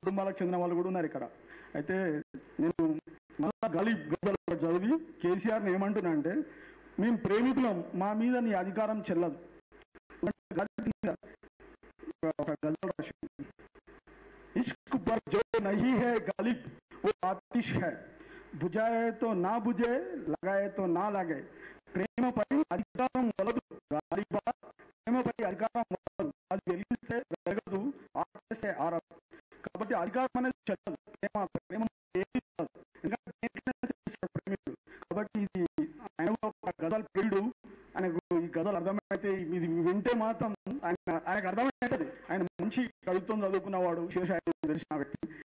కుటుంబాలకు చెందిన వాళ్ళు కూడా ఉన్నారు ఇక్కడ. అయితే నేను మళ్ళా గలీబ్ గజల్ చదివి కేసీఆర్ని ఏమంటున్నా అంటే, మేము ప్రేమికులం, మా మీద నీ అధికారం చెల్లదు. ఒక గజల్ రాసి, इश्क पर जो नहीं है गालिब वो आतिश है, बुझाए तो ना बुझे, लगाए तो ना लगे, ప్రేమపై అధికారం వలదు గాలిబా, ప్రేమపై అధికారం వలదు, అది వెలిగిస్తే వెలగదు, ఆపేస్తే ఆరదు. కాబట్టి అధికారం అనేది చెల్లదు, ప్రేమ ప్రేమ ప్రేమికుడు. కాబట్టి ఇది ఆయన ఒక గజల్ ప్రియుడు. ఆయనకు ఈ గజల్ అర్థమైతే, ఇది వింటే మాత్రం ఆయనకు అర్థమైతుంది. ఆయన మంచి కవిత్వం చదువుకున్నవాడు, శివశాస్త్రి తెలిసిన వ్యక్తి.